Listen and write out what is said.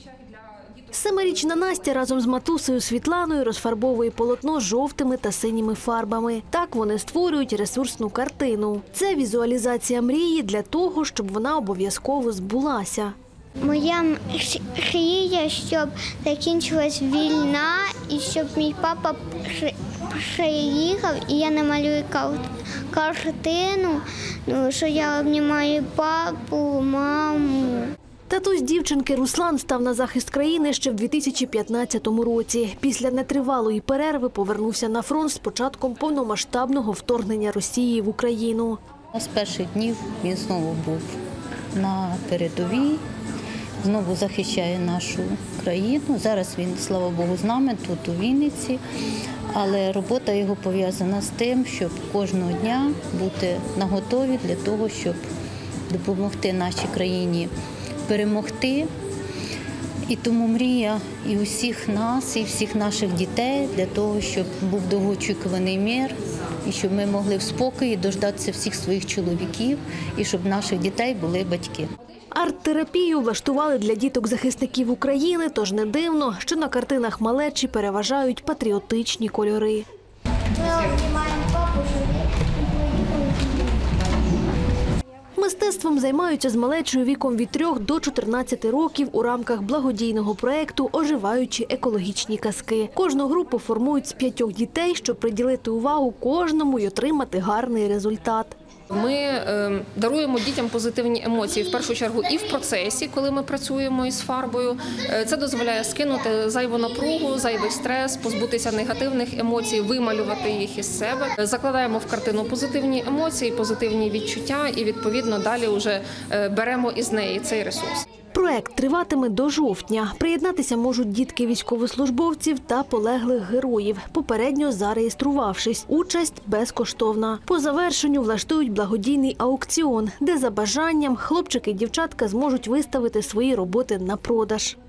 7-річна Настя разом з матусею Світланою розфарбовує полотно жовтими та синіми фарбами. Так вони створюють ресурсну картину. Це візуалізація мрії для того, щоб вона обов'язково збулася. Моя мрія, щоб закінчилась війна і щоб мій папа приїхав і я намалюю картину, що я обнімаю папу, маму. Татусь дівчинки Руслан став на захист країни ще в 2015 році. Після нетривалої перерви повернувся на фронт з початком повномасштабного вторгнення Росії в Україну. З перших днів він знову був на передовій, знову захищає нашу країну. Зараз він, слава Богу, з нами тут у Вінниці, але робота його пов'язана з тим, щоб кожного дня бути наготові для того, щоб допомогти нашій країні перемогти. І тому мрія і усіх нас, і всіх наших дітей для того, щоб був довгоочікуваний мир, і щоб ми могли в спокої дождатися всіх своїх чоловіків, і щоб наших дітей були батьки. Арт-терапію влаштували для діток-захисників України, тож не дивно, що на картинах малечі переважають патріотичні кольори. Мистецтвом займаються з малечою віком від 3 до 14 років у рамках благодійного проєкту «Оживаючі екологічні казки». Кожну групу формують з 5 дітей, щоб приділити увагу кожному і отримати гарний результат. Ми даруємо дітям позитивні емоції, в першу чергу, і в процесі, коли ми працюємо із фарбою. Це дозволяє скинути зайву напругу, зайвий стрес, позбутися негативних емоцій, вималювати їх із себе. Закладаємо в картину позитивні емоції, позитивні відчуття і, відповідно, далі вже беремо із неї цей ресурс. Проект триватиме до жовтня. Приєднатися можуть дітки військовослужбовців та полеглих героїв, попередньо зареєструвавшись. Участь безкоштовна. По завершенню влаштують благодійний аукціон, де за бажанням хлопчики і дівчатка зможуть виставити свої роботи на продаж.